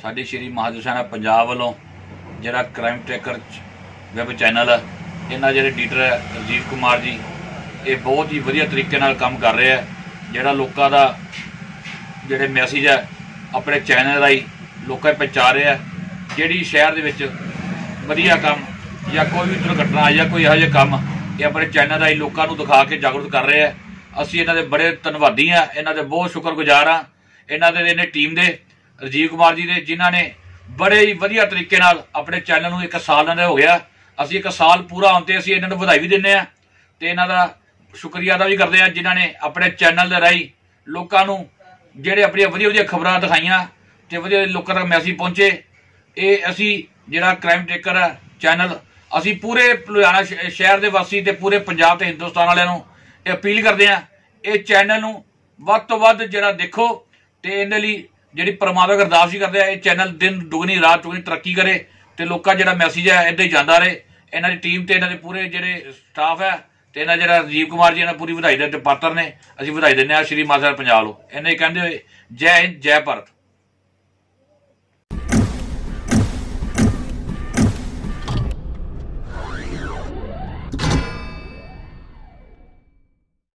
साडी श्री महादेव सेना पंजाब वालों जिहड़ा क्राइम ट्रैकर वैब चैनल है, इन्हां जिहड़े एडिटर है राजीव कुमार जी, ये बहुत ही वधिया तरीके नाल काम कर रहे हैं। जिहड़ा लोकां दा जिहड़े मैसेज है अपने चैनल राही लोकां तक पहुँचा रहे हैं। जिहड़ी शहर दे विच वधिया काम या कोई भी दुर्घटना या कोई इहो जिहा काम ये अपने चैनल राही लोकां नूं दिखा के जागरूक कर रहे हैं। असीं इन्हां दे बड़े धन्नवादी हाँ, इन्हां दे बहुत शुक्रगुजार हाँ इन्हां दे इन्हां टीम दे राजीव कुमार जी ने, जिन्हां ने बड़े ही वधिया तरीके नाल अपने चैनल नूं 1 साल हो गया। असीं 1 साल पूरा होण ते असीं इन्हां नूं वधाई भी दिंदे आ ते इन्हां दा शुक्रिया अदा भी करदे आ, जिन्हां ने अपने चैनल दे राही लोकां नूं जिहड़े अपणियां वधिया वधिया खबरां दिखाईयां ते वधिया लोकां तक मैसेज पहुंचे। ये असीं जिहड़ा क्राइम ट्रैकर है चैनल असीं पूरे लुधियाना शहर दे वासी ते पूरे पंजाब ते हिंदुस्तान वालिआं नूं अपील करदे आ, ये चैनल नूं वध तों वध जिहड़ा देखो ते इहदे लई जिहड़ी परमात्मा अगे अरदास भी करदे आ, ये चैनल दिन दुगनी रात चौगनी तरक्की करे ते लोकां जिहड़ा मैसेज है इदां ही जांदा रहे। इन्हां दी टीम ते इन्हां दे पूरे जिहड़े स्टाफ है ते इन्हां जिहड़ा राजीव कुमार जी इन्हां पूरी वधाई दे पात्र ने, असीं वधाई दिंदे आ श्री महादेव पंजाब लो। इन्हां ही कहंदे होए जय हिंद जय भारत।